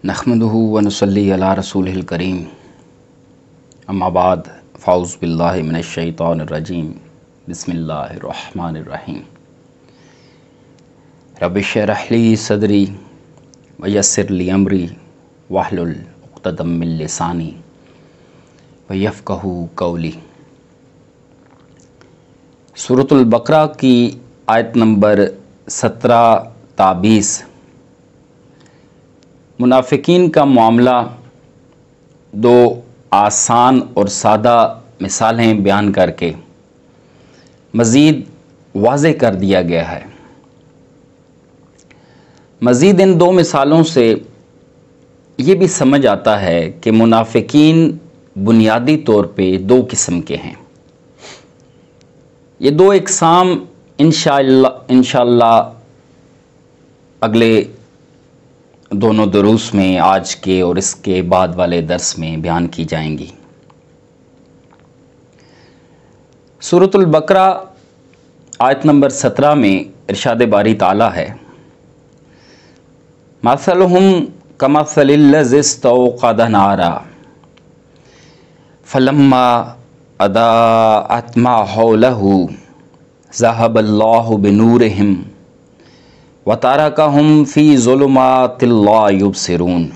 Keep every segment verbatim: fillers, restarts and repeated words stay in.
नहमदुहु व नुसल्ली अला रसूलिहिल करीम अम्मा बाद फ़ाउज़ु बिल्लाहि मिनश शैतानिर रजीम बिस्मिल्लाहिर रहमानिर रहीम रब्बि इश्रह ली सदरी व यस्सिर ली अमरी वहलुल उक़्दतम मिन लिसानी व यफ़क़हू क़ौली। सूरतुल बकरा की आयत नंबर सत्रह ता बीस मुनाफिकीन का मामला दो आसान और सादा मिसालें बयान करके मज़ीद वाज़े कर दिया गया है। मज़ीद इन दो मिसालों से ये भी समझ आता है कि मुनाफिकीन बुनियादी तौर पे दो किस्म के हैं। ये दो इक़साम इंशाअल्लाह इंशाअल्लाह अगले दोनों दुरूस में, आज के और इसके बाद वाले दर्स में बयान की जाएंगी। सूरतुल बकरा आयत नंबर सत्रह में इरशाद बारी ताला है, मसलुहुम कमसलिल्लज़ी इस्तौक़द नारा फलम्मा अदाअत मा हौलहु ज़हबल्लाहु बिनूरिहिम व तरकहुम फ़ी ज़ुलुमातिल ला युबसिरून।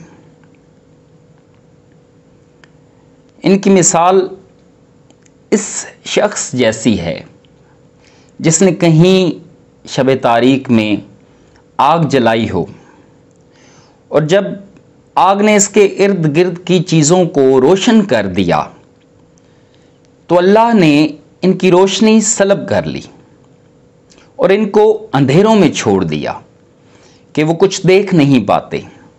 इनकी मिसाल इस शख्स जैसी है जिसने कहीं शब तारीक में आग जलाई हो और जब आग ने इसके इर्द गिर्द की चीज़ों को रोशन कर दिया तो अल्लाह ने इनकी रोशनी सलब कर ली और इनको अंधेरों में छोड़ दिया कि वो कुछ देख नहीं पाते।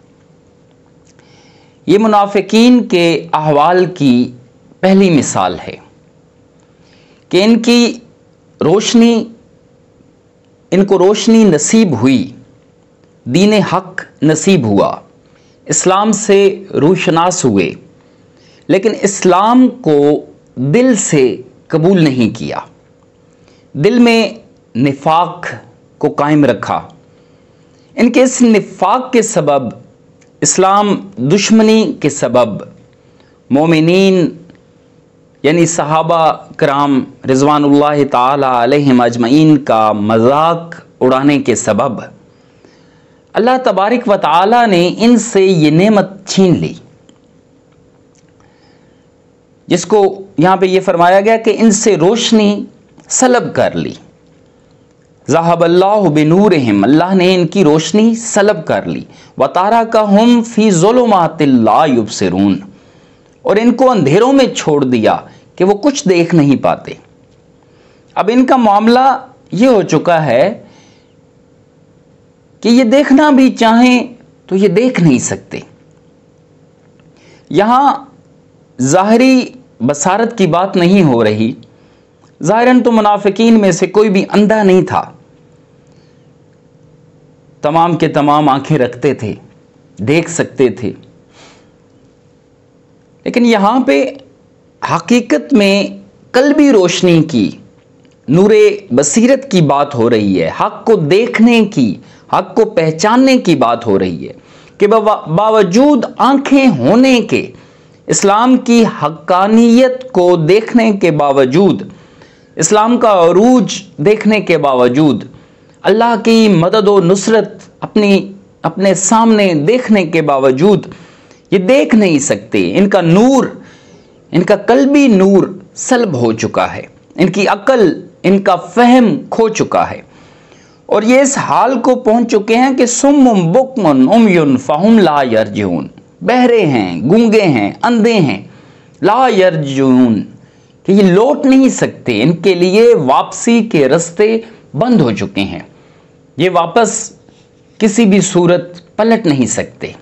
ये मुनाफिकीन के अहवाल की पहली मिसाल है कि इनकी रोशनी इनको रोशनी नसीब हुई, दीन हक नसीब हुआ, इस्लाम से रूशनास हुए, लेकिन इस्लाम को दिल से कबूल नहीं किया, दिल में निफाक को कायम रखा। इनके इस निफाक के सबब, इस्लाम दुश्मनी के सबब मोमिनीन यानी सहाबा कराम रिज़वानुल्लाह ताला अलैहिम अजमईन का मजाक उड़ाने के सबब अल्लाह तबारक व ताला ने इनसे ये नेमत छीन ली, जिसको यहाँ पे ये फरमाया गया कि इनसे रोशनी सलब कर ली। ज़हबल्लाहु बिनूरिहिम, अल्लाह ने इनकी रोशनी सलब कर ली। व तरकहुम फ़ी ज़ुलुमातिल ला युबसिरून, और इनको अंधेरों में छोड़ दिया कि वो कुछ देख नहीं पाते। अब इनका मामला ये हो चुका है कि ये देखना भी चाहें तो ये देख नहीं सकते। यहाँ ज़ाहरी बसारत की बात नहीं हो रही। ज़ाहिरन तो मुनाफिकीन में से कोई भी अंधा नहीं था, तमाम के तमाम आंखें रखते थे, देख सकते थे। लेकिन यहाँ पे हकीकत में कल्बी रोशनी की, नूरे बसीरत की बात हो रही है, हक को देखने की, हक को पहचानने की बात हो रही है कि बावजूद आंखें होने के, इस्लाम की हक्कानियत को देखने के बावजूद, इस्लाम का अरूज देखने के बावजूद, अल्लाह की मदद और नुसरत अपनी अपने सामने देखने के बावजूद ये देख नहीं सकते। इनका नूर, इनका कल्बी नूर सल्ब हो चुका है, इनकी अकल, इनका फहम खो चुका है, और ये इस हाल को पहुंच चुके हैं कि सुम्मुम बुकमुन उम्युन फहुम ला यरजून, बहरे हैं, गूंगे हैं, अंधे हैं, ला यरजून, कि ये लौट नहीं सकते, इनके लिए वापसी के रास्ते बंद हो चुके हैं, ये वापस किसी भी सूरत पलट नहीं सकते।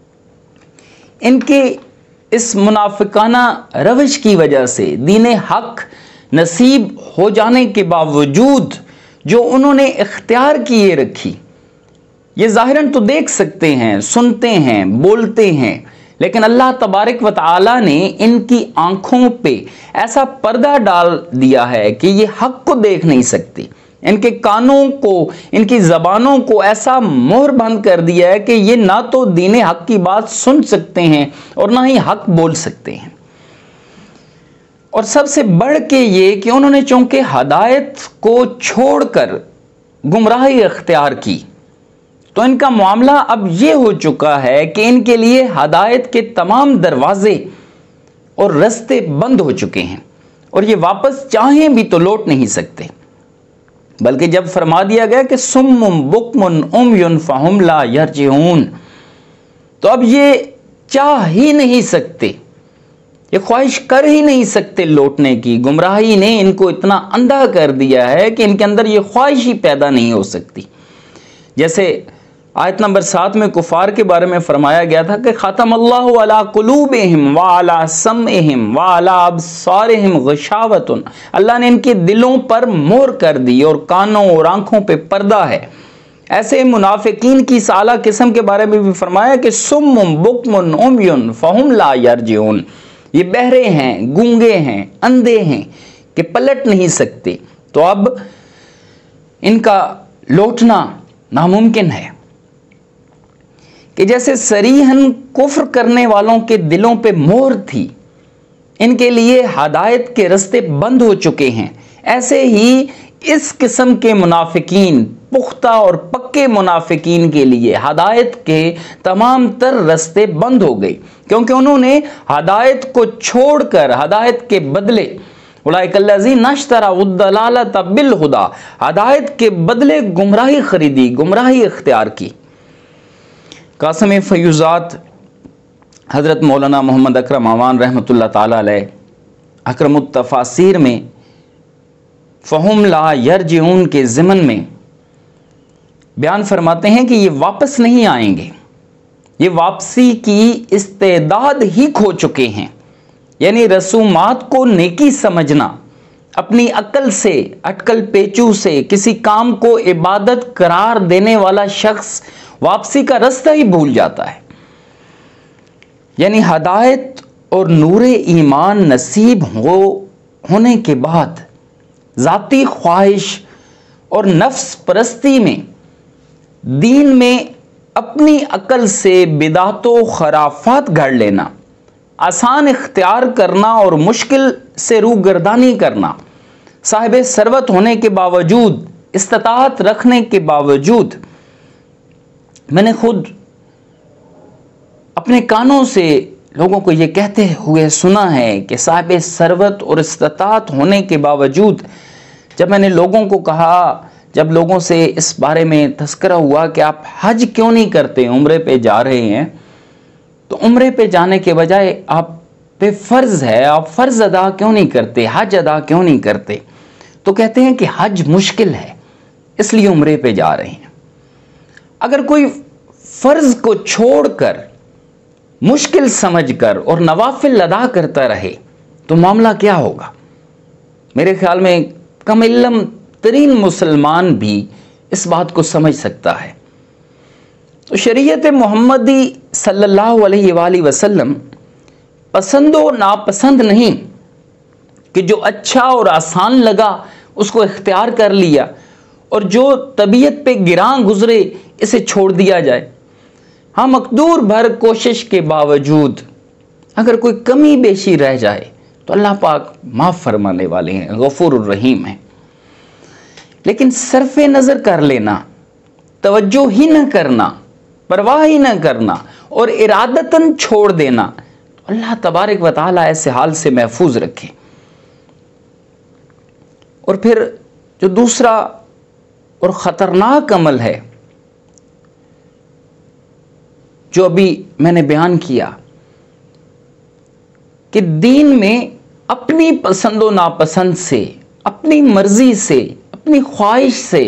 इनके इस मुनाफिकाना रवश की वजह से दीन हक नसीब हो जाने के बावजूद जो उन्होंने इख्तियार किए रखी, ये ज़ाहिरन तो देख सकते हैं, सुनते हैं, बोलते हैं, लेकिन अल्लाह तबारक व तआला ने इनकी आंखों पे ऐसा पर्दा डाल दिया है कि ये हक को देख नहीं सकते, ان کے کانوں کو، ان کی زبانوں کو ایسا مہر بند کر دیا ہے کہ یہ نہ تو دین حق کی بات سن سکتے ہیں اور نہ ہی حق بول سکتے ہیں۔ اور سب سے بڑھ کے یہ کہ انہوں نے چونکہ ہدایت کو چھوڑ کر گمراہی اختیار کی، تو ان کا معاملہ اب یہ ہو چکا ہے کہ ان کے لیے ہدایت کے تمام دروازے اور رستے بند ہو چکے ہیں، اور یہ واپس چاہیں بھی تو لوٹ نہیں سکتے۔ بلکہ جب فرما دیا گیا کہ سم بکم عمی فہم لا یرجعون، تو اب یہ چاہ ہی نہیں سکتے، یہ خواہش کر ہی نہیں سکتے لوٹنے کی۔ گمراہی نے ان کو اتنا اندھا کر دیا ہے کہ ان کے اندر یہ خواہش ہی پیدا نہیں ہو سکتی۔ جیسے آیت نمبر سات میں کفار کے بارے میں فرمایا گیا تھا کہ ختم اللہ علی قلوبہم وعلی سمعہم وعلی ابصارہم غشاوۃ، اللہ نے ان کے دلوں پر مہر کر دی اور کانوں اور آنکھوں پہ پردہ ہے۔ ایسے منافقین کی اس اعلیٰ قسم کے بارے میں بھی فرمایا کہ سم بکم عمی فہم لا یرجعون، یہ بہرے ہیں، گونگے ہیں، اندھے ہیں کہ پلٹ نہیں سکتے۔ تو اب ان کا لوٹنا ناممکن ہے کہ جیسے صریحاً کفر کرنے والوں کے دلوں پہ مہر تھی، ان کے لیے ہدایت کے رستے بند ہو چکے ہیں، ایسے ہی اس قسم کے منافقین، پختہ اور پکے منافقین کے لیے ہدایت کے تمام تر رستے بند ہو گئے، کیونکہ انہوں نے ہدایت کو چھوڑ کر ہدایت کے بدلے اولئک الذین اشتروا الضلالۃ بالہدی، ہدایت کے بدلے گمراہی خریدی، گمراہی اختیار کی۔ قاسم فیوزات حضرت مولانا محمد اکرم امان رحمۃ اللہ تعالی علیہ اکرم التفاسیر میں فہم لا یرجعون کے ضمن میں بیان فرماتے ہیں کہ یہ واپس نہیں آئیں گے، یہ واپسی کی استعداد ہی کھو چکے ہیں۔ یعنی رسومات کو نیکی سمجھنا، اپنی عقل سے، اٹکل پیچو سے کسی کام کو عبادت قرار دینے والا شخص واپسی کا رستہ ہی بھول جاتا ہے۔ یعنی ہدایت اور نور ایمان نصیب ہو ہونے کے بعد ذاتی خواہش اور نفس پرستی میں دین میں اپنی عقل سے بدعت و خرافات گھڑ لینا، آسان اختیار کرنا اور مشکل سے روگردانی کرنا، صاحب ثروت ہونے کے باوجود، استطاعت رکھنے کے باوجود، میں نے خود اپنے کانوں سے لوگوں کو یہ کہتے ہوئے سنا ہے کہ صاحب ثروت اور استطاعت ہونے کے باوجود جب میں نے لوگوں کو کہا، جب لوگوں سے اس بارے میں تذکرہ ہوا کہ آپ حج کیوں نہیں کرتے، عمرے پہ جا رہے ہیں، تو عمرے پہ جانے کے بجائے آپ پہ فرض ہے، آپ فرض ادا کیوں نہیں کرتے، حج ادا کیوں نہیں کرتے؟ تو کہتے ہیں کہ حج مشکل ہے اس لیے عمرے پہ جا رہے ہیں۔ اگر کوئی فرض کو چھوڑ کر مشکل سمجھ کر اور نوافل ادا کرتا رہے تو معاملہ کیا ہوگا؟ میرے خیال میں کم علم ترین مسلمان بھی اس بات کو سمجھ سکتا ہے۔ تو شریعت محمدی صلی اللہ علیہ وآلہ وسلم پسند و ناپسند نہیں کہ جو اچھا اور آسان لگا اس کو اختیار کر لیا اور جو طبیعت پہ گراں گزرے اسے چھوڑ دیا جائے۔ ہاں، مقدور بھر کوشش کے باوجود اگر کوئی کمی بیشی رہ جائے تو اللہ پاک معاف فرمانے والے ہیں، غفور الرحیم ہیں۔ لیکن صرف نظر کر لینا، توجہ ہی نہ کرنا، پرواہ ہی نہ کرنا اور ارادتاً چھوڑ دینا، تو اللہ تبارک و تعالیٰ ایسے حال سے محفوظ رکھے۔ اور پھر جو دوسرا اور خطرناک عمل ہے جو ابھی میں نے بیان کیا کہ دین میں اپنی پسند و ناپسند سے، اپنی مرضی سے، اپنی خواہش سے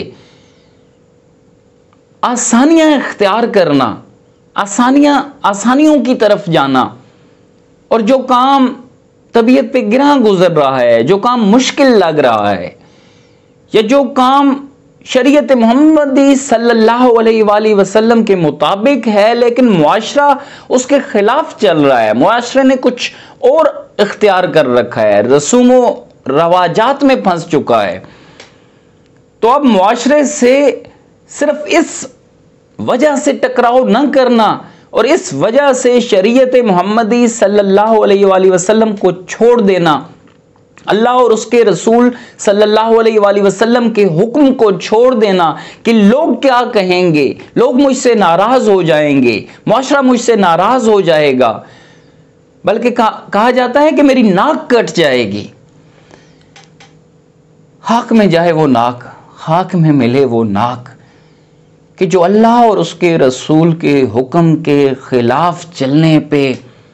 آسانیاں اختیار کرنا، آسانیاں آسانیوں کی طرف جانا، اور جو کام طبیعت پہ گراں گزر رہا ہے، جو کام مشکل لگ رہا ہے، یا جو کام شریعت محمدی صلی اللہ علیہ وآلہ وسلم کے مطابق ہے لیکن معاشرہ اس کے خلاف چل رہا ہے، معاشرے نے کچھ اور اختیار کر رکھا ہے، رسوم و رواجات میں پھنس چکا ہے، تو اب معاشرے سے صرف اس وجہ سے ٹکراؤ نہ کرنا اور اس وجہ سے شریعت محمدی صلی اللہ علیہ وآلہ وسلم کو چھوڑ دینا، اللہ اور اس کے رسول صلی اللہ علیہ وآلہ وسلم کے حکم کو چھوڑ دینا کہ لوگ کیا کہیں گے، لوگ مجھ سے ناراض ہو جائیں گے، معاشرہ مجھ سے ناراض ہو جائے گا، بلکہ کہا جاتا ہے کہ میری ناک کٹ جائے گی۔ خاک میں جائے وہ ناک، خاک میں ملے وہ ناک، کہ جو اللہ اور اس کے رسول کے حکم کے خلاف چلنے پہ،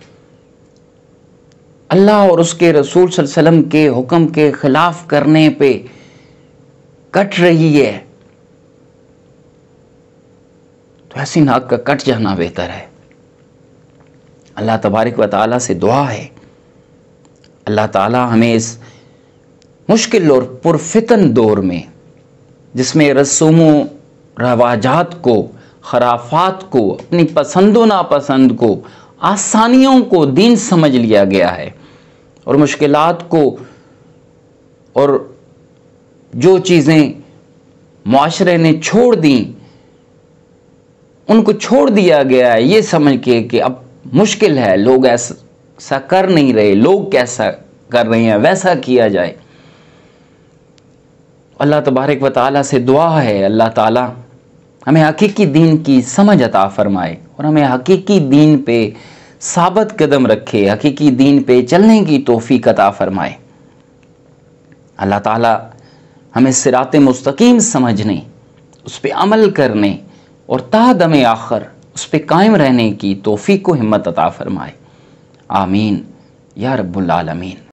اللہ اور اس کے رسول صلی اللہ علیہ وسلم کے حکم کے خلاف کرنے پہ کٹ رہی ہے، تو ایسی ناک کا کٹ جانا بہتر ہے۔ اللہ تبارک و تعالیٰ سے دعا ہے، اللہ تعالیٰ ہمیں اس مشکل اور پرفتن دور میں، جس میں رسوم و رواجات کو، خرافات کو، اپنی پسند و ناپسند کو، آسانیوں کو دین سمجھ لیا گیا ہے، اور مشکلات کو اور جو چیزیں معاشرے نے چھوڑ دیں ان کو چھوڑ دیا گیا ہے، یہ سمجھ کے کہ اب مشکل ہے، لوگ ایسا کر نہیں رہے، لوگ کیسا کر رہے ہیں ویسا کیا جائے۔ اللہ تبارک و تعالیٰ سے دعا ہے اللہ تعالیٰ ہمیں حقیقی دین کی سمجھ عطا فرمائے اور ہمیں حقیقی دین پہ ثابت قدم رکھے، حقیقی دین پہ چلنے کی توفیق عطا فرمائے۔ اللہ تعالیٰ ہمیں صراط مستقیم سمجھنے، اس پہ عمل کرنے اور تا دم آخر اس پہ قائم رہنے کی توفیق و ہمت عطا فرمائے۔ آمین یا رب العالمین۔